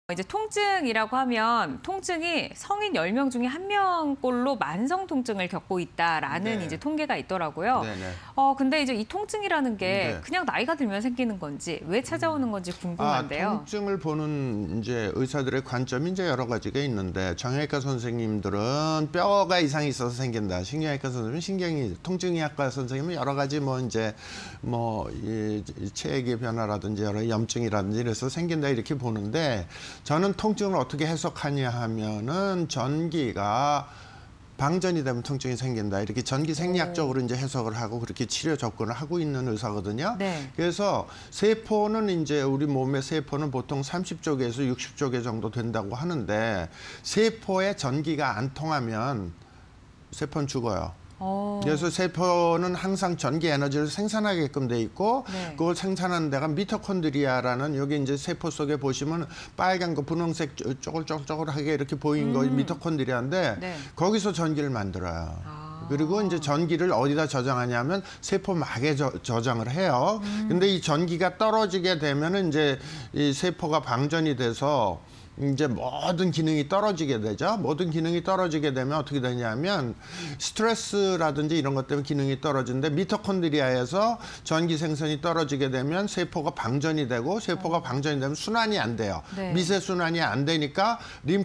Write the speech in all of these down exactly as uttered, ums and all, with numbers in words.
이제 통증이라고 하면 통증이 성인 열 명 중에 한 명꼴로 만성 통증을 겪고 있다라는 네. 이제 통계가 있더라고요. 네네. 어 근데 이제 이 통증이라는 게 네. 그냥 나이가 들면 생기는 건지 왜 찾아오는 건지 궁금한데요. 아, 통증을 보는 이제 의사들의 관점이 이제 여러 가지가 있는데 정형외과 선생님들은 뼈가 이상이 있어서 생긴다. 신경외과 선생님은 신경이 통증의학과 선생님은 여러 가지 뭐 이제 뭐이 체액의 변화라든지 여러 염증이라든지 이래서 생긴다 이렇게 보는데 저는 통증을 어떻게 해석하냐 하면은 전기가 방전이 되면 통증이 생긴다. 이렇게 전기 생리학적으로 이제 해석을 하고 그렇게 치료 접근을 하고 있는 의사거든요. 네. 그래서 세포는 이제 우리 몸의 세포는 보통 삼십 족에서 육십 족에 정도 된다고 하는데 세포에 전기가 안 통하면 세포는 죽어요. 오. 그래서 세포는 항상 전기 에너지를 생산하게끔 돼 있고 네. 그걸 생산하는 데가 미토콘드리아라는 여기 이제 세포 속에 보시면 빨간 거 분홍색 쪼글쪼글쪼글하게 이렇게 보이는 거 음. 미토콘드리아인데 네. 거기서 전기를 만들어요. 아. 그리고 이제 전기를 어디다 저장하냐면 세포막에 저, 저장을 해요. 음. 근데 이 전기가 떨어지게 되면은 이제 이 세포가 방전이 돼서 이제 모든 기능이 떨어지게 되죠. 모든 기능이 떨어지게 되면 어떻게 되냐면 스트레스라든지 이런 것 때문에 기능이 떨어지는데 미토콘드리아에서 전기 생산이 떨어지게 되면 세포가 방전이 되고 세포가 방전이 되면 순환이 안 돼요. 네. 미세 순환이 안 되니까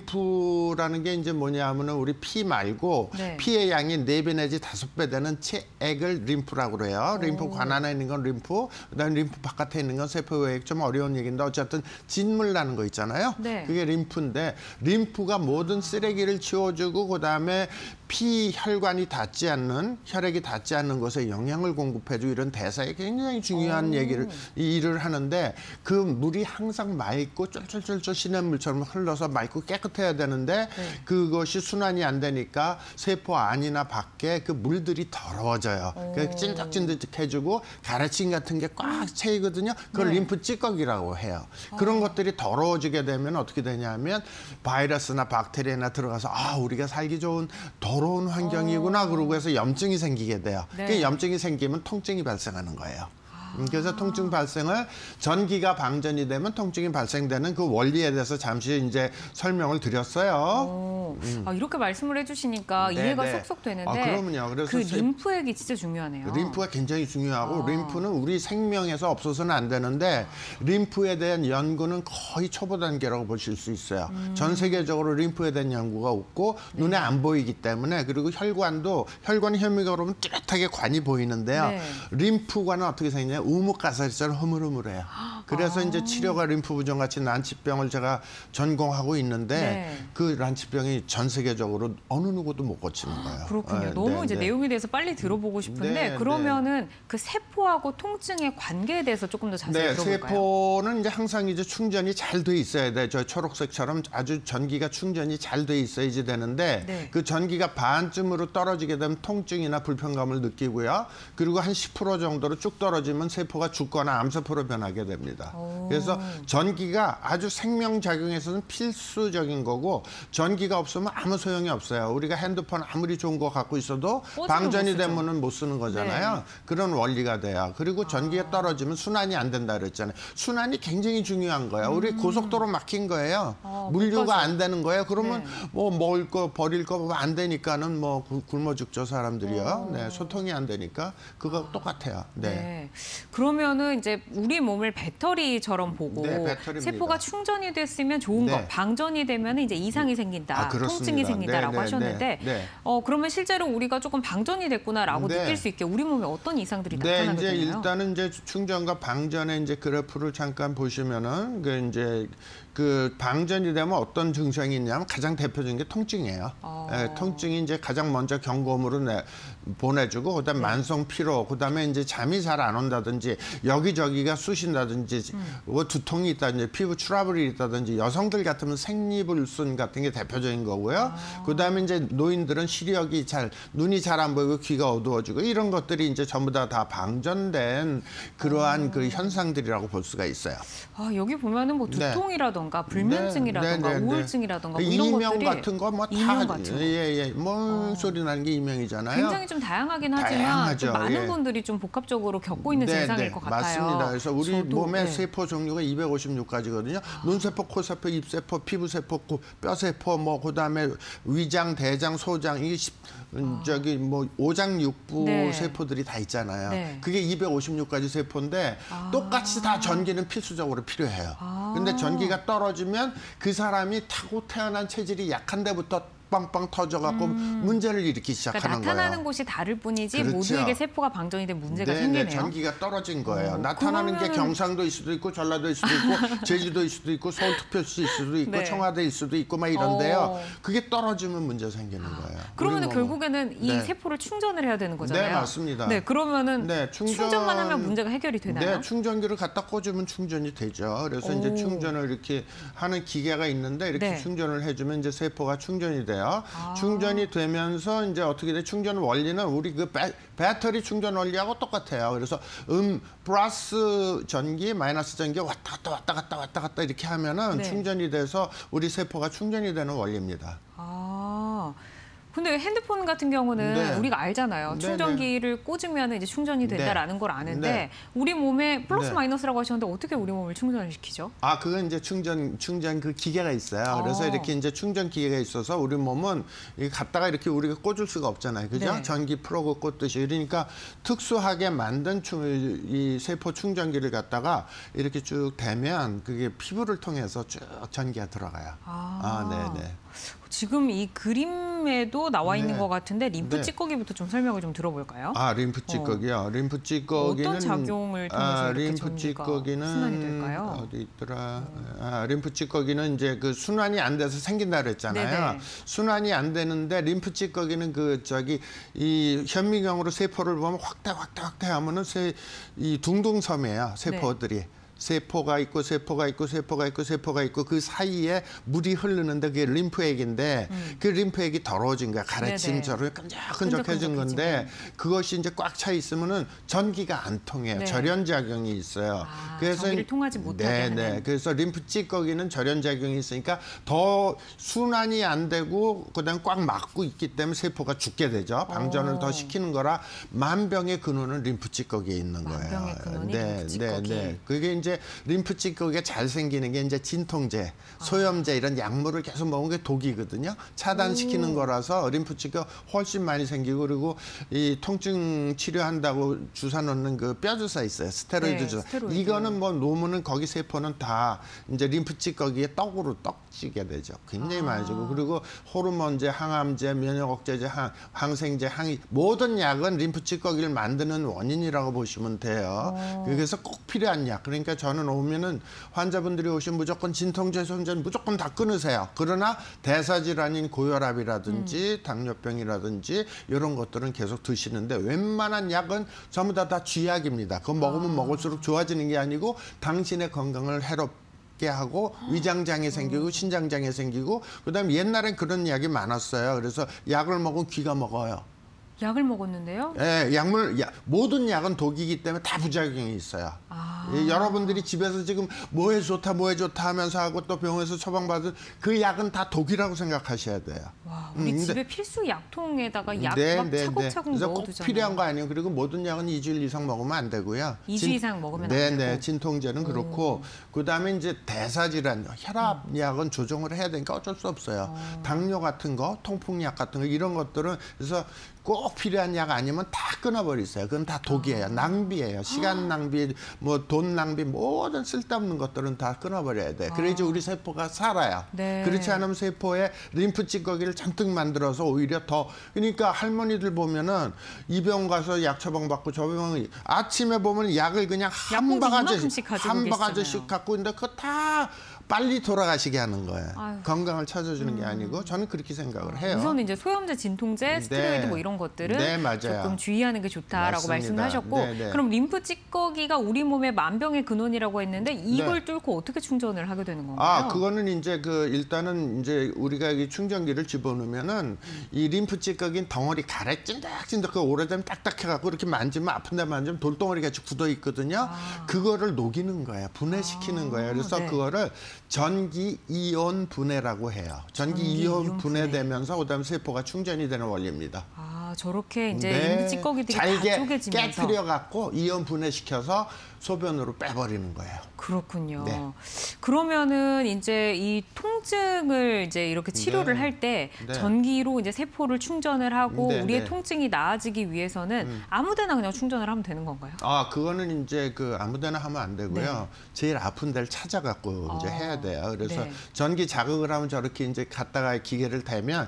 림프라는 게 이제 뭐냐 하면은 우리 피 말고 네. 피의 양이 네 배 내지 다섯 배 되는 체액을 림프라고 그래요. 림프 관 안에 있는 건 림프, 그다음에 림프 바깥에 있는 건 세포 외액. 좀 어려운 얘기인데 어쨌든 진물 나는 거 있잖아요. 네. 그게 림프인데 림프가 모든 쓰레기를 치워주고 그다음에 피 혈관이 닿지 않는 혈액이 닿지 않는 것에 영양을 공급해주고 이런 대사에 굉장히 중요한 오. 얘기를 이 일을 하는데 그 물이 항상 맑고 쫄쫄쫄쫄 시냇물처럼 흘러서 맑고 깨끗해야 되는데 네. 그것이 순환이 안 되니까 세포 안이나 밖에 그 물들이 더러워져요. 그 찐득찐득해주고 가래침 같은 게 꽉 채이거든요. 그걸 네. 림프 찌꺼기라고 해요. 그런 것들이 더러워지게 되면 어떻게 되냐면 바이러스나 박테리아나 들어가서 아 우리가 살기 좋은 더러운 환경이구나 그러고 해서 염증이 생기게 돼요. 네. 그 염증이 생기면 통증이 발생하는 거예요. 음, 그래서 통증 발생을 전기가 방전이 되면 통증이 발생되는 그 원리에 대해서 잠시 이제 설명을 드렸어요. 오. 아, 이렇게 말씀을 해주시니까 네, 이해가 네. 쏙쏙 되는데 아, 그러면요. 그래서 그 세- 림프액이 진짜 중요하네요. 림프가 굉장히 중요하고 아. 림프는 우리 생명에서 없어서는 안 되는데 림프에 대한 연구는 거의 초보 단계라고 보실 수 있어요. 음. 전 세계적으로 림프에 대한 연구가 없고 네. 눈에 안 보이기 때문에 그리고 혈관도 혈관 혐의가 그러면 뚜렷하게 관이 보이는데요. 네. 림프관은 어떻게 생기냐? 우뭇가사리처럼 흐물흐물해요. 그래서 아. 이제 치료가 림프 부종 같이 난치병을 제가 전공하고 있는데 네. 그 난치병이 전 세계적으로 어느 누구도 못 고치는 거예요. 그렇군요. 네, 너무 네, 이제 네. 내용에 대해서 빨리 들어보고 싶은데 네, 그러면은 그 세포하고 통증의 관계에 대해서 조금 더 자세히 네, 들어볼까요? 세포는 이제 항상 이제 충전이 잘 돼 있어야 돼. 저 초록색처럼 아주 전기가 충전이 잘 돼 있어야지 되는데 네. 그 전기가 반쯤으로 떨어지게 되면 통증이나 불편감을 느끼고요. 그리고 한 십 퍼센트 정도로 쭉 떨어지면 세포가 죽거나 암세포로 변하게 됩니다. 오. 그래서 전기가 아주 생명작용에서는 필수적인 거고 전기가 없으면 아무 소용이 없어요. 우리가 핸드폰 아무리 좋은 거 갖고 있어도 꽂으면 방전이 못 쓰죠. 되면은 못 쓰는 거잖아요. 네. 그런 원리가 돼요. 그리고 전기가 떨어지면 순환이 안 된다 그랬잖아요. 순환이 굉장히 중요한 거예요. 우리 고속도로 막힌 거예요. 어, 물류가 못 가죠. 안 되는 거예요. 그러면 네. 뭐 먹을 거 버릴 거 안 되니까는 뭐 굶- 굶어 죽죠 사람들이요. 어. 네, 소통이 안 되니까 그거 똑같아요. 네. 네. 그러면은 이제 우리 몸을 배터리처럼 보고 네, 배터리입니다. 세포가 충전이 됐으면 좋은 네. 거, 방전이 되면 이제 이상이 생긴다, 아, 그렇습니다. 통증이 생긴다라고 네, 네, 하셨는데, 네, 네. 어 그러면 실제로 우리가 조금 방전이 됐구나라고 네. 느낄 수 있게 우리 몸에 어떤 이상들이 네, 나타나게 이제 되나요? 일단은 이제 충전과 방전의 이제 그래프를 잠깐 보시면은 그 이제 그 방전이 되면 어떤 증상이 있냐면 가장 대표적인 게 통증이에요. 어. 예, 통증이 이제 가장 먼저 경고음으로 내, 보내주고 그다음 에 만성 피로, 그다음에 이제 잠이 잘 안 온다든지 여기저기가 쑤신다든지 음. 뭐 두통이 있다든지 피부 트러블이 있다든지 여성들 같으면 생리불순 같은 게 대표적인 거고요. 아. 그다음에 이제 노인들은 시력이 잘 눈이 잘 안 보이고 귀가 어두워지고 이런 것들이 이제 전부 다 다 방전된 그러한 아. 그 현상들이라고 볼 수가 있어요. 아, 여기 보면은 뭐 네. 두통이라든지 우울증이라던가 불면증이라던가 네, 네, 네, 우울증이라던가 뭐 네. 이런 이명 것들이 같은 거 뭐 이명 다 같은 거. 예예 뭔 어. 소리 나는 게 이명이잖아요. 굉장히 좀 다양하긴 하지만 다양하죠. 좀 많은 예. 분들이 좀 복합적으로 겪고 있는 증상일 것 같아요. 맞습니다. 그래서 우리 저도, 몸의 네. 세포 종류가 이백오십육 가지거든요. 눈세포, 코세포, 입세포, 피부세포, 코, 뼈세포, 뭐 그다음에 위장, 대장, 소장 이게 십, 음, 저기 뭐 오장육부 네. 세포들이 다 있잖아요. 네. 그게 이백오십육 가지 세포인데 아. 똑같이 다 전기는 필수적으로 필요해요. 아. 근데 전기가 떨어지면 그 사람이 타고 태어난 체질이 약한 데부터 빵빵 터져갖고 음. 문제를 일으키기 시작하는 그러니까 나타나는 거예요. 곳이 다를 뿐이지 그렇죠. 모두에게 세포가 방전이 된 문제가 네, 생기네요. 네, 전기가 떨어진 거예요. 어, 나타나는 게 그러면은- 경상도일 수도 있고 전라도일 수도 있고 제주도일 수도 있고 서울특별시일 수도 있고 네. 청와대일 수도 있고 막 이런데요. 어. 그게 떨어지면 문제 생기는 거예요. 그러면 우리 몸은. 결국에는 이 네. 세포를 충전을 해야 되는 거잖아요. 네, 맞습니다. 네, 그러면은 네, 충전- 충전만 하면 문제가 해결이 되나요? 네, 충전기를 갖다 꽂으면 충전이 되죠. 그래서 이제 오. 충전을 이렇게 하는 기계가 있는데 이렇게 네. 충전을 해주면 이제 세포가 충전이 돼요. 아. 충전이 되면서 이제 어떻게 돼? 충전 원리는 우리 그 배, 배터리 충전 원리하고 똑같아요. 그래서 음 플러스 전기, 마이너스 전기 왔다 갔다 왔다 갔다 왔다 갔다 이렇게 하면은 네. 충전이 돼서 우리 세포가 충전이 되는 원리입니다. 아. 근데 핸드폰 같은 경우는 네. 우리가 알잖아요. 네, 충전기를 꽂으면 이제 충전이 된다라는 걸 아는데 네. 우리 몸에 플러스 네. 마이너스라고 하셨는데 어떻게 우리 몸을 충전을 시키죠? 아, 그건 이제 충전, 충전 그 기계가 있어요. 그래서 어. 이렇게 이제 충전 기계가 있어서 우리 몸은 이 갖다가 이렇게 우리가 꽂을 수가 없잖아요. 그죠? 네. 전기 프로그 꽂듯이. 그러니까 특수하게 만든 충, 이 세포 충전기를 갖다가 이렇게 쭉 대면 그게 피부를 통해서 쭉 전기가 들어가요. 아. 아, 네네. 지금 이 그림에도 나와 있는 네. 것 같은데 림프 네. 찌꺼기부터 좀 설명을 좀 들어볼까요? 아, 림프 찌꺼기요. 림프 찌꺼기는 어떤 작용을 통해서 아, 이렇게 림프 전기가 찌꺼기는 순환이 될까요? 어디 있더라? 아, 림프 찌꺼기는 이제 그 순환이 안 돼서 생긴다 그랬잖아요. 네네. 순환이 안 되는데 림프 찌꺼기는 그 저기 이 현미경으로 세포를 보면 확대 확대 확대 하면은 세, 이 둥둥섬이에요. 세포들이. 네. 세포가 있고 세포가 있고 세포가 있고 세포가 있고 그 사이에 물이 흐르는데 그게 림프액인데 음. 그 림프액이 더러워진 거야. 가래침처럼 끈적끈적해진 건데 그것이 이제 꽉 차 있으면은 전기가 안 통해요. 네. 절연작용이 있어요. 아, 전기를 통하지 못하게 네, 하는. 네. 그래서 림프 찌꺼기는 절연작용이 있으니까 더 순환이 안 되고 그다음 꽉 막고 있기 때문에 세포가 죽게 되죠. 방전을 오. 더 시키는 거라 만병의 근원은 림프 찌꺼기에 있는 거예요. 만병의 근원이 네, 림프 찌꺼기. 네, 네. 그게 이제 림프 찌꺼기가 잘 생기는 게 이제 진통제, 소염제 이런 약물을 계속 먹은 게 독이거든요. 차단시키는 오. 거라서 림프 찌꺼 훨씬 많이 생기고 그리고 이 통증 치료한다고 주사 놓는 그 뼈 주사 있어요. 스테로이드 네, 주사. 스테로이드. 이거는 뭐 놓으면은 거기 세포는 다 이제 림프 찌꺼기에 떡으로 떡지게 되죠. 굉장히 아. 많이 주고 그리고 호르몬제, 항암제, 면역 억제제, 항, 항생제, 항이 모든 약은 림프 찌꺼기를 만드는 원인이라고 보시면 돼요. 오. 그래서 꼭 필요한 약. 그러니까 저는 오면은 환자분들이 오시면 무조건 진통제, 소염제 무조건 다 끊으세요. 그러나 대사질환인 고혈압이라든지 음. 당뇨병이라든지 이런 것들은 계속 드시는데 웬만한 약은 전부 다 다 쥐약입니다. 그거 먹으면 아. 먹을수록 좋아지는 게 아니고 당신의 건강을 해롭게 하고 위장장애 생기고 신장장애 생기고 그다음에 옛날엔 그런 약이 많았어요. 그래서 약을 먹으면 귀가 먹어요. 약을 먹었는데요. 예, 약물 야, 모든 약은 독이기 때문에 다 부작용이 있어요. 아. 예, 여러분들이 집에서 지금 뭐에 좋다 뭐에 좋다 하면서 하고 또 병원에서 처방받은 그 약은 다 독이라고 생각하셔야 돼요. 와, 우리 음, 근데- 집에 필수 약통에다가 약 네, 막 네, 네. 차곡차곡 그래서 꼭 넣어두잖아요. 필요한 거 아니에요. 그리고 모든 약은 이 주일 이상 먹으면 안 되고요. 이 주 이상 먹으면 안 네, 되고. 네, 진통제는 그렇고 그다음에 이제 대사질환, 혈압약은 조정을 해야 되니까 어쩔 수 없어요. 당뇨 같은 거, 통풍약 같은 거 이런 것들은 그래서 꼭 필요한 약 아니면 다 끊어버리세요. 그건 다 독이에요. 낭비예요. 시간 낭비, 뭐 돈 낭비, 모든 쓸데없는 것들은 다 끊어버려야 돼. 그래야지 우리 세포가 살아요. 네. 그렇지 않으면 세포에 림프 찌꺼기를 잔뜩 만들어서 오히려 더 그러니까 할머니들 보면은 이 병 가서 약 처방 받고 저 병 아침에 보면 약을 그냥 한 약봉지 바가지씩 이만큼씩 가지고 한 계시잖아요. 바가지씩 갖고 있는데 그거 다 빨리 돌아가시게 하는 거예요. 아유. 음. 건강을 찾아주는 게 아니고 저는 그렇게 생각을 해요. 우선 이제 소염제, 진통제, 스테로이드 네. 뭐 이런 것들은 네, 맞아요. 조금 주의하는 게 좋다라고 맞습니다. 말씀을 하셨고 네, 네. 그럼 림프 찌꺼기가 우리 몸의 만병의 근원이라고 했는데 이걸 네. 뚫고 어떻게 충전을 하게 되는 건가요? 아, 그거는 이제 그 일단은 이제 우리가 이 충전기를 집어넣으면은 이 림프 찌꺼기는 덩어리 가래 찐득찐득 그 오래되면 딱딱해갖고 이렇게 만지면 아픈데 만지면 돌덩어리 같이 굳어 있거든요. 아. 그거를 녹이는 거예요. 분해시키는 아, 거예요. 그래서 네. 그거를 전기 이온 분해라고 해요. 전기, 전기 이온 이온 분해되면서 그다음 세포가 충전이 되는 원리입니다. 아, 저렇게 이제 네, 인부 찌꺼기들이 다 잘게 쪼개지면서. 깨트려 갖고 이온 분해시켜서 소변으로 빼버리는 거예요. 그렇군요. 네. 그러면은 이제 이 통증을 이제 이렇게 치료를 네. 할 때 네. 전기로 이제 세포를 충전을 하고 네, 우리의 네. 통증이 나아지기 위해서는 음. 아무데나 그냥 충전을 하면 되는 건가요? 아, 그거는 이제 그 아무데나 하면 안 되고요. 네. 제일 아픈 데를 찾아갖고 이제 아, 해야 돼요. 그래서 네. 전기 자극을 하면 저렇게 이제 갖다가 기계를 대면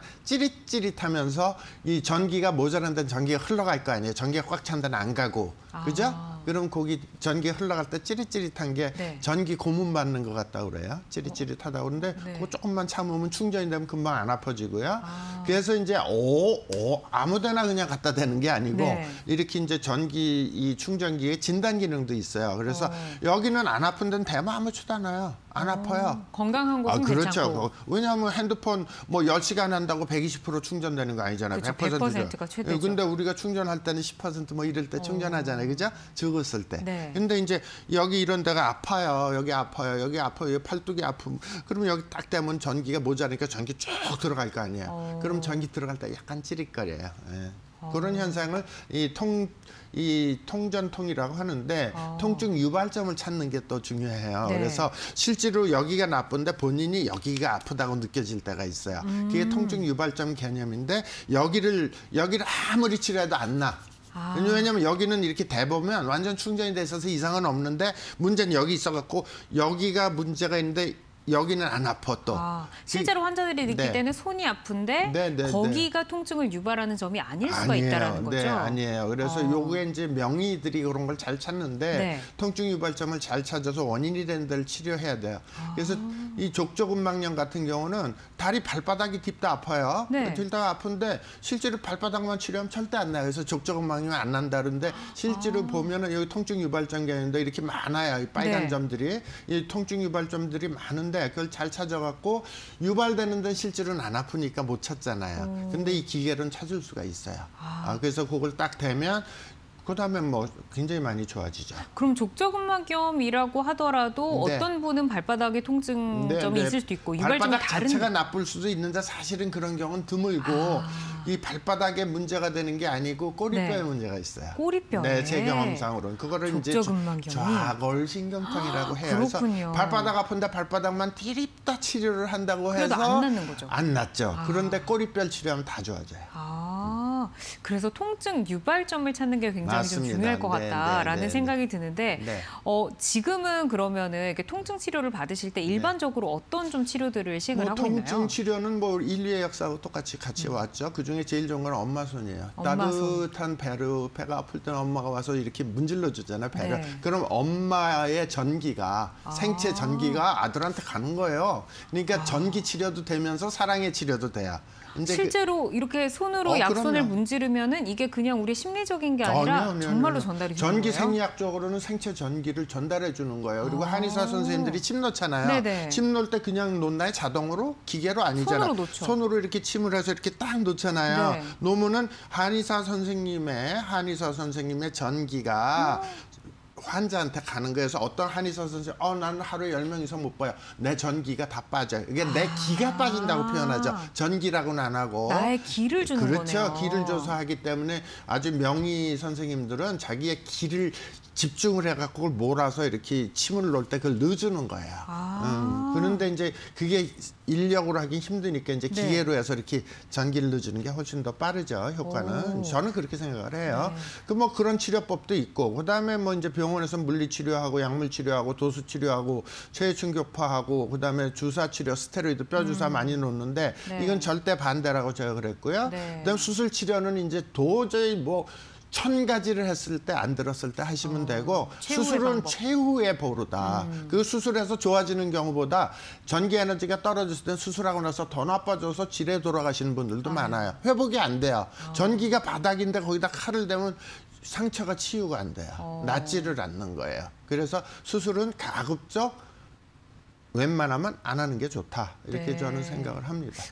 찌릿찌릿하면서 이 전기가 모자란 데는 전기가 흘러갈 거 아니에요. 전기가 꽉 찬 데는 안 가고. 그죠? 아. 그럼 거기 전기 흘러갈 때 찌릿찌릿한 게 네. 전기 고문 받는 것 같다고 그래요. 찌릿찌릿하다고 그러는데 네. 그거 조금만 참으면 충전이 되면 금방 안 아파지고요. 아. 그래서 이제 오, 오 아무데나 그냥 갖다 대는 게 아니고 네. 이렇게 이제 전기 이 충전기에 진단 기능도 있어요. 그래서 어. 여기는 안 아픈 데는 대면 아무렇지도 않아요. 안 아파요. 건강한 곳은 아, 그렇죠. 괜찮고. 왜냐하면 핸드폰 뭐 열 시간 한다고 백이십 퍼센트 충전되는 거 아니잖아요. 그렇죠. 백 퍼센트죠. 백 퍼센트가 최대죠. 근데 우리가 충전할 때는 십 퍼센트 뭐 이럴 때 충전하잖아요. 그죠? 죽었을 때. 네. 근데 이제 여기 이런 데가 아파요. 여기 아파요. 여기 아파요. 여기 팔뚝이 아픔. 그러면 여기 딱 대면 전기가 모자라니까 전기 쭉 들어갈 거 아니에요. 어. 그럼 전기 들어갈 때 약간 찌릿거려요. 예. 어. 그런 현상을 이 통, 이 통전통이라고 하는데 어. 통증 유발점을 찾는 게 또 중요해요. 네. 그래서 실제로 여기가 나쁜데 본인이 여기가 아프다고 느껴질 때가 있어요. 음. 그게 통증 유발점 개념인데 여기를 여기를 아무리 치료해도 안 나. 아. 왜냐하면 여기는 이렇게 대보면 완전 충전이 돼 있어서 이상은 없는데 문제는 여기 있어갖고 여기가 문제가 있는데 여기는 안 아파 또. 아, 실제로 환자들이 느낄 네. 때는 손이 아픈데 네, 네, 거기가 통증을 유발하는 점이 아닐 수가 아니에요. 있다라는 거죠. 네, 아니에요. 그래서 어. 요게 이제 명의들이 그런 걸 잘 찾는데 네. 통증 유발점을 잘 찾아서 원인이 되는 데를 치료해야 돼요. 그래서 이 족저근막염 같은 경우는 다리 발바닥이 딥다 아파요. 네. 딥다 아픈데 실제로 발바닥만 치료하면 절대 안 나요. 그래서 족저근막염이 안 난다는데 실제로 아. 보면은 여기 통증 유발점 개념인데 이렇게 많아요. 이 빨간 네. 점들이 이 통증 유발점들이 많은데 그걸 잘 찾아갖고 유발되는 데는 실제로는 안 아프니까 못 찾잖아요. 근데 이 기계로는 찾을 수가 있어요. 아. 아, 그래서 그걸 딱 대면 그다음에 뭐 굉장히 많이 좋아지죠. 그럼 족저근막염이라고 하더라도 네. 어떤 분은 발바닥에 통증점이 네, 네. 있을 수도 있고 유발점이 발바닥 다른 자체가 나쁠 수도 있는데 사실은 그런 경우는 드물고 아. 이 발바닥에 문제가 되는 게 아니고 꼬리뼈에 네. 문제가 있어요. 꼬리뼈에. 네, 제 경험상으로는 그거를 이제 족저근막염이. 좌골신경통이라고 해요. 그래서 그렇군요. 발바닥 아픈데 발바닥만 디립다 치료를 한다고 그래도 해서 안 낫는 거죠. 안 낫죠. 아. 그런데 꼬리뼈 치료하면 다 좋아져요. 아, 그래서 통증 유발점을 찾는 게 굉장히 맞습니다. 좀 중요할 것 네, 같다라는 네, 네, 생각이 드는데 네. 어, 지금은 그러면은 이렇게 통증 치료를 받으실 때 일반적으로 어떤 좀 치료들을 시행을 뭐 하고 통증 있나요? 치료는 뭐 인류의 역사하고 똑같이 같이 왔죠. 그 중에 제일 좋은 건 엄마 손이에요. 엄마 손. 따뜻한 배로 배가 아플 때는 엄마가 와서 이렇게 문질러 주잖아요. 배를. 네. 그럼 엄마의 전기가 아. 생체 전기가 아들한테 가는 거예요. 그러니까 전기 치료도 되면서 사랑의 치료도 돼요. 이제 그- 실제로 이렇게 손으로 어, 약손을 그럼요. 문지르면은 이게 그냥 우리 심리적인 게 아니라 전혀, 전혀, 정말로 전혀. 전달이 되는 전기 거예요? 생리학적으로는 생체 전기를 전달해 주는 거예요. 그리고 아. 한의사 선생님들이 침 놓잖아요. 네네. 침 놓을 때 그냥 놓나요? 자동으로? 기계로 아니잖아요. 손으로 놓죠. 손으로 이렇게 침을 해서 이렇게 딱 놓잖아요. 네. 놓으면은 한의사 선생님의 한의사 선생님의 전기가 환자한테 가는 거에서 어떤 한의사 선생님, 어, 나는 하루에 열 명 이상 못 봐요. 내 전기가 다 빠져요. 이게 내 기가 빠진다고 표현하죠. 전기라고는 안 하고. 나의 기를 주는 그렇죠. 거네요. 기를 줘서 하기 때문에 아주 명의 선생님들은 자기의 기를 집중을 해갖고 그걸 몰아서 이렇게 침을 놓을 때 그걸 넣어주는 거예요. 아. 음, 그런데 이제 그게 인력으로 하긴 힘드니까 이제 네. 기계로 해서 이렇게 전기를 넣어주는 게 훨씬 더 빠르죠. 효과는. 오. 저는 그렇게 생각을 해요. 네. 그 뭐 그런 치료법도 있고 그다음에 뭐 이제 병원에서 물리 치료하고 약물 치료하고 도수 치료하고 체충격파하고 그다음에 주사 치료 스테로이드 뼈 주사 많이 놓는데 네. 이건 절대 반대라고 제가 그랬고요. 네. 그다음 수술 치료는 이제 도저히 뭐 천 가지를 했을 때 안 들었을 때 하시면 되고 최후의 수술은 방법. 최후의 보루다. 그 수술해서 좋아지는 경우보다 전기 에너지가 떨어졌을 때 수술하고 나서 더 나빠져서 질에 돌아가시는 분들도 많아요. 회복이 안 돼요. 전기가 바닥인데 거기다 칼을 대면 상처가 치유가 안 돼요. 어. 낫지를 않는 거예요. 그래서 수술은 가급적 웬만하면 안 하는 게 좋다. 이렇게 네. 저는 생각을 합니다.